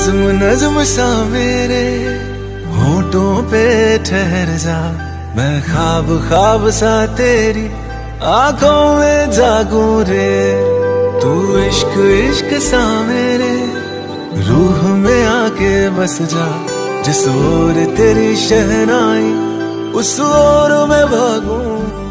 नज्म नज्म सा मेरे होठों पे ठहर जा, मैं ख्वाब ख्वाब सा तेरी आंखों में जागूं रे। तू इश्क इश्क सा मेरे रूह में आके बस जा, जिस ओर तेरी शहनाई उस ओर मैं भागूं।